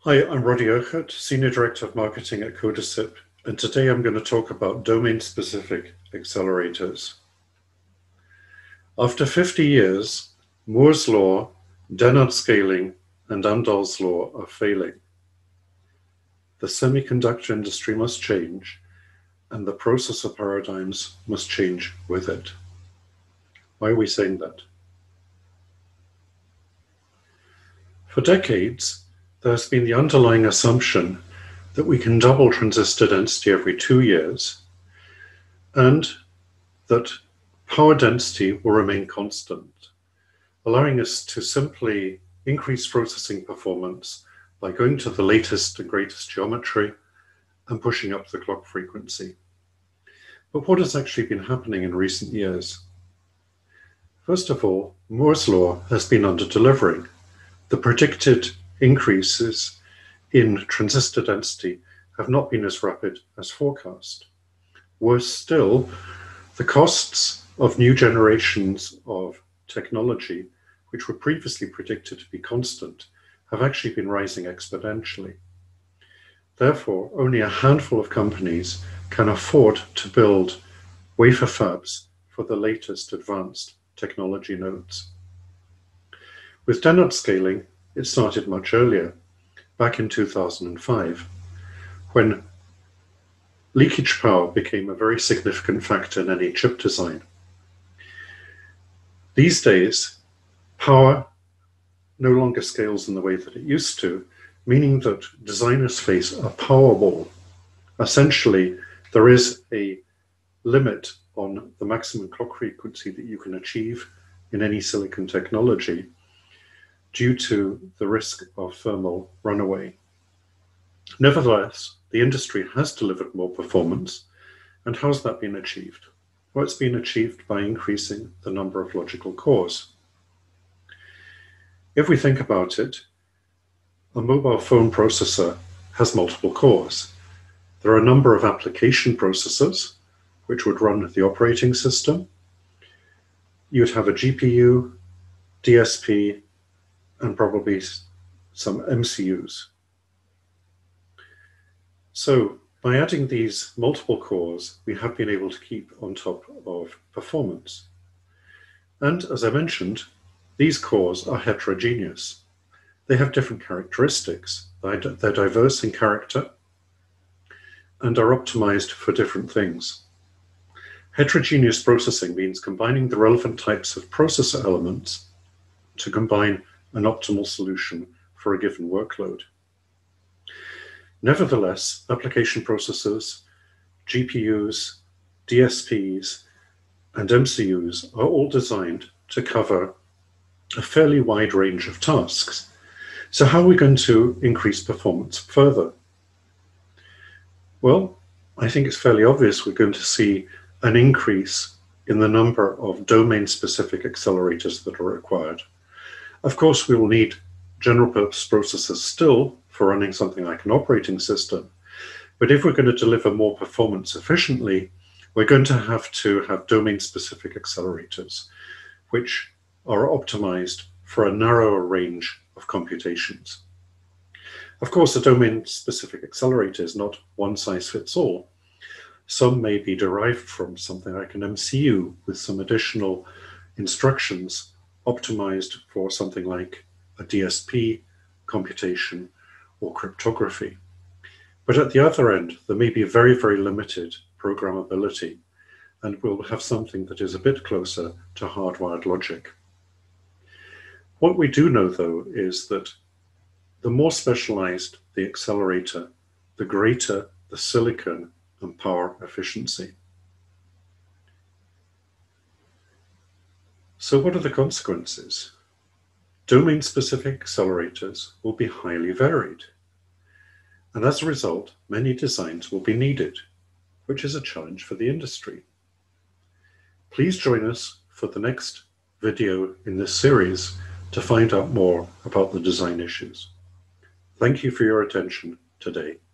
Hi, I'm Roddy Urquhart, Senior Director of Marketing at Codasip, and today I'm going to talk about domain-specific accelerators. After 50 years, Moore's law, Dennard scaling, and Amdahl's law are failing. The semiconductor industry must change, and the processor paradigms must change with it. Why are we saying that? For decades, there has been the underlying assumption that we can double transistor density every 2 years and that power density will remain constant, allowing us to simply increase processing performance by going to the latest and greatest geometry and pushing up the clock frequency. But what has actually been happening in recent years? First of all, Moore's law has been under-delivering. The predicted increases in transistor density have not been as rapid as forecast. Worse still, the costs of new generations of technology, which were previously predicted to be constant, have actually been rising exponentially. Therefore, only a handful of companies can afford to build wafer fabs for the latest advanced technology nodes. With Dennard scaling, it started much earlier, back in 2005, when leakage power became a very significant factor in any chip design. These days, power no longer scales in the way that it used to, meaning that designers face a power wall. Essentially, there is a limit on the maximum clock frequency that you can achieve in any silicon technology due to the risk of thermal runaway. Nevertheless, the industry has delivered more performance. And how has that been achieved? Well, it's been achieved by increasing the number of logical cores. If we think about it, a mobile phone processor has multiple cores. There are a number of application processors, which would run the operating system. You'd have a GPU, DSP, and probably some MCUs. So by adding these multiple cores, we have been able to keep on top of performance. And as I mentioned, these cores are heterogeneous. They have different characteristics. They're diverse in character and are optimized for different things. Heterogeneous processing means combining the relevant types of processor elements to combine an optimal solution for a given workload. Nevertheless, application processors, GPUs, DSPs, and MCUs are all designed to cover a fairly wide range of tasks. So how are we going to increase performance further? Well, I think it's fairly obvious we're going to see an increase in the number of domain-specific accelerators that are required. Of course, we will need general purpose processors still for running something like an operating system. But if we're going to deliver more performance efficiently, we're going to have domain-specific accelerators, which are optimized for a narrower range of computations. Of course, a domain-specific accelerator is not one size fits all. Some may be derived from something like an MCU with some additional instructions optimized for something like a DSP computation or cryptography. But at the other end, there may be very, very limited programmability, and we'll have something that is a bit closer to hardwired logic. What we do know, though, is that the more specialized the accelerator, the greater the silicon and power efficiency. So what are the consequences? Domain-specific accelerators will be highly varied. And as a result, many designs will be needed, which is a challenge for the industry. Please join us for the next video in this series to find out more about the design issues. Thank you for your attention today.